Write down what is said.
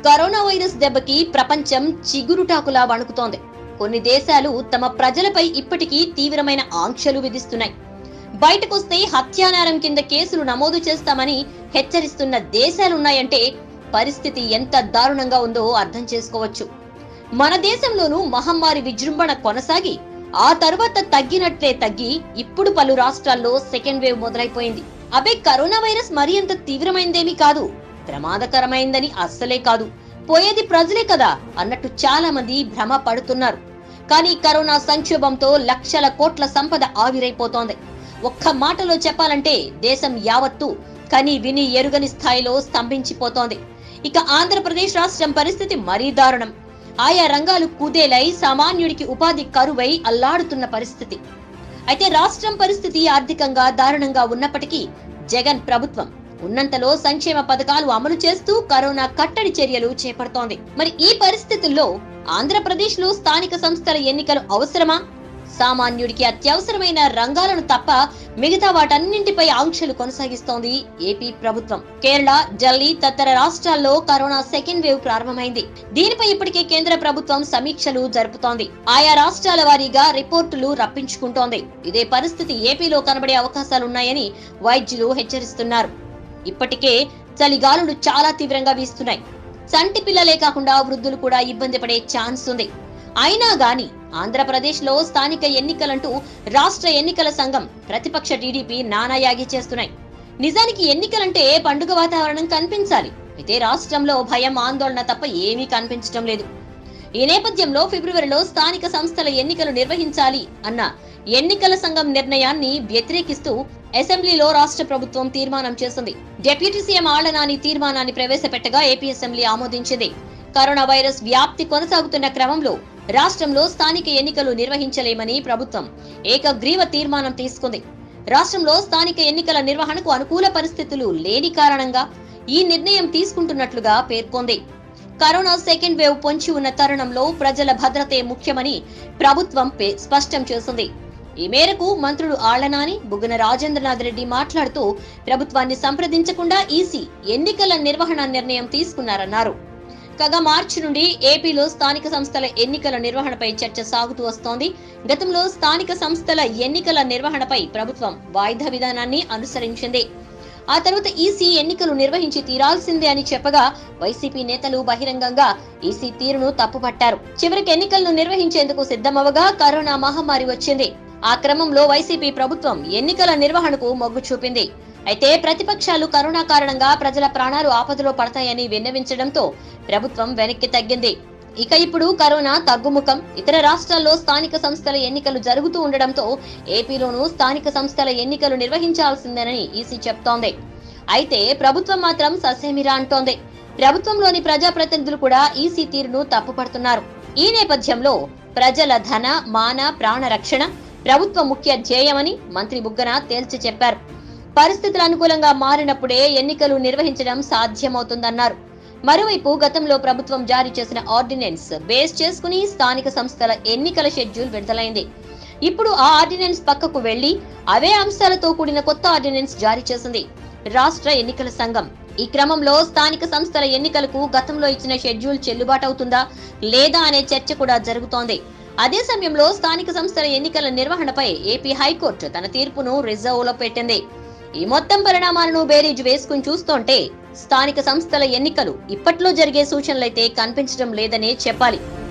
Corona virus దెబ్బకి ప్రపంచం చిగురుటాకులా వణుకుతోంది. కొన్ని దేశాలు తమ ప్రజలపై ఇప్పటికీ తీవ్రమైన ఆంక్షలు విధిస్తున్నాయి. బయటకొస్తే హత్యానేరం కింద కేసులు నమోదు చేస్తామని హెచ్చరిస్తున్న దేశాలున్నాయంటే పరిస్థితి ఎంత దారుణంగా ఉందో అర్థం చేసుకోవచ్చు. మన దేశంలోనూ మహమ్మారి విజృంభణ కొనసాగి ఆ తర్వాత తగ్గినట్లే తగ్గి ఇప్పుడు పలు రాష్ట్రాల్లో సెకండ్ వేవ్ మొదలైపోయింది. అబే కరోనా వైరస్ మరీ అంత తీవ్రమైందేమీ కాదు, ప్రమాదకరమైందని అస్సలే కాదు, పోయేది ప్రజలే కదా అన్నట్టు చాలా మంది భ్రమ పడుతున్నారు. కానీ కరోనా సంక్షోభంతో లక్షల కోట్ల సంపద ఆవిరైపోతోంది. ఒక్క మాటలో చెప్పాలంటే దేశం యావత్తు కని విని ఎరుగని స్థాయిలో స్తంభించిపోతోంది. ఇక ఆంధ్రప్రదేశ్ రాష్ట్రం పరిస్థితి మరీ దారుణం. ఆయా రంగాలు కుదేలై సామాన్యుడికి ఉపాధి కరువై అల్లాడుతున్న పరిస్థితి. అయితే రాష్ట్రం పరిస్థితి ఆర్థికంగా దారుణంగా ఉన్నప్పటికీ జగన్ ప్రభుత్వం ఉన్నంతలో సంక్షేమ పథకాలు అమలు చేస్తూ కరోనా కట్టడి చర్యలు చేపడుతోంది. మరి ఈ పరిస్థితుల్లో ఆంధ్రప్రదేశ్ లో స్థానిక సంస్థల ఎన్నికలు అవసరమా? సామాన్యుడికి అత్యవసరమైన రంగాలను తప్ప మిగతా వాటన్నింటిపై ఆంక్షలు కొనసాగిస్తోంది ఏపీ ప్రభుత్వం. కేరళ, ఢిల్లీ తదితర రాష్ట్రాల్లో కరోనా సెకండ్ వేవ్ ప్రారంభమైంది. దీనిపై ఇప్పటికే కేంద్ర ప్రభుత్వం సమీక్షలు జరుపుతోంది. ఆయా రాష్ట్రాల వారీగా రిపోర్టులు రప్పించుకుంటోంది. ఇదే పరిస్థితి ఏపీలో కనబడే అవకాశాలున్నాయని వైద్యులు హెచ్చరిస్తున్నారు. ఇప్పటికే చలిగాలులు చాలా తీవ్రంగా వీస్తున్నాయి. చంటి పిల్లలే కాకుండా వృద్ధులు కూడా ఇబ్బంది పడే ఛాన్స్ ఉంది. అయినా గాని ఆంధ్రప్రదేశ్ లో స్థానిక ఎన్నికలంటూ రాష్ట్ర ఎన్నికల సంఘం, ప్రతిపక్ష టీడీపీ నానాయాగి చేస్తున్నాయి. నిజానికి ఎన్నికలంటే పండుగ వాతావరణం కనిపించాలి. అయితే రాష్ట్రంలో భయం, ఆందోళన తప్ప ఏమీ కనిపించడం లేదు. ఈ నేపథ్యంలో ఫిబ్రవరిలో స్థానిక సంస్థల ఎన్నికలు నిర్వహించాలి అన్న ఎన్నికల సంఘం నిర్ణయాన్ని వ్యతిరేకిస్తూ అసెంబ్లీలో రాష్ట్ర ప్రభుత్వం తీర్మానం చేసింది. డిప్యూటీ సీఎం ఆళ్ల నాని తీర్మానాన్ని ప్రవేశపెట్టగా ఏపీ అసెంబ్లీ ఆమోదించింది. కరోనా వైరస్ వ్యాప్తి కొనసాగుతున్న క్రమంలో రాష్ట్రంలో స్థానిక ఎన్నికలు నిర్వహించలేమని ప్రభుత్వం ఏకగ్రీవ తీర్మానం తీసుకుంది. రాష్ట్రంలో స్థానిక ఎన్నికల నిర్వహణకు అనుకూల పరిస్థితులు లేని కారణంగా ఈ నిర్ణయం తీసుకుంటున్నట్లుగా పేర్కొంది. కరోనా సెకండ్ వేవ్ పొంచి ఉన్న తరుణంలో ప్రజల భద్రతే ముఖ్యమని ప్రభుత్వం స్పష్టం చేసింది. ఈ మేరకు మంత్రులు ఆళ్ల నాని, బుగ్గన రాజేంద్రనాథ్ రెడ్డి మాట్లాడుతూ ప్రభుత్వాన్ని సంప్రదించకుండా ఈసీ ఎన్నికల నిర్వహణ నిర్ణయం తీసుకున్నారన్నారు. కాగా మార్చి నుండి ఏపీలో స్థానిక సంస్థల ఎన్నికల నిర్వహణపై చర్చ సాగుతూ వస్తోంది. గతంలో స్థానిక సంస్థల ఎన్నికల నిర్వహణపై ప్రభుత్వం వాయిదా విధానాన్ని అనుసరించింది. ఆ తర్వాత ఈసీ ఎన్నికలు నిర్వహించి తీరాల్సిందే అని చెప్పగా వైసీపీ నేతలు బహిరంగంగా ఈసీ తీరును తప్పుపట్టారు. చివరికి ఎన్నికలను నిర్వహించేందుకు సిద్ధమవగా కరోనా మహమ్మారి వచ్చింది. ఆ క్రమంలో వైసీపీ ప్రభుత్వం ఎన్నికల నిర్వహణకు మొగ్గు చూపింది. అయితే ప్రతిపక్షాలు కరోనా కారణంగా ప్రజల ప్రాణాలు ఆపదలో పడతాయని విన్నవించడంతో ప్రభుత్వం వెనక్కి తగ్గింది. ఇక ఇప్పుడు కరోనా తగ్గుముఖం, ఇతర రాష్ట్రాల్లో స్థానిక సంస్థల ఎన్నికలు జరుగుతూ ఉండడంతో ఏపీలోనూ స్థానిక సంస్థల ఎన్నికలు నిర్వహించాల్సిందేనని ఈసీ చెప్తోంది. అయితే ప్రభుత్వం మాత్రం ససేమిరా అంటోంది. ప్రభుత్వంలోని ప్రజాప్రతినిధులు కూడా ఈసీ తీరును తప్పుపడుతున్నారు. ఈ నేపథ్యంలో ప్రజల ధన, మాన, ప్రాణ రక్షణ ప్రభుత్వ ముఖ్య ధ్యేయమని మంత్రి బుగ్గన తేల్చి చెప్పారు. పరిస్థితులు అనుకూలంగా మారినప్పుడే ఎన్నికలు నిర్వహించడం సాధ్యమవుతుందన్నారు. మరోవైపు గతంలో ప్రభుత్వం జారీ చేసిన ఆర్డినెన్స్ బేస్ చేసుకుని స్థానిక సంస్థల ఎన్నికల షెడ్యూల్ విడుదలైంది. ఇప్పుడు ఆ ఆర్డినెన్స్ పక్కకు వెళ్లి అవే అంశాలతో కూడిన కొత్త ఆర్డినెన్స్ జారీ చేసింది రాష్ట్ర ఎన్నికల సంఘం. ఈ క్రమంలో స్థానిక సంస్థల ఎన్నికలకు గతంలో ఇచ్చిన షెడ్యూల్ చెల్లుబాటు అవుతుందా లేదా అనే చర్చ కూడా జరుగుతోంది. అదే సమయంలో స్థానిక సంస్థల ఎన్నికల నిర్వహణపై ఏపీ హైకోర్టు తన తీర్పును రిజర్వ్ లో పెట్టింది. ఈ మొత్తం పరిణామాలను బేరీజు వేసుకుని చూస్తుంటే స్థానిక సంస్థల ఎన్నికలు ఇప్పట్లో జరిగే సూచనలైతే కనిపించడం లేదనే చెప్పాలి.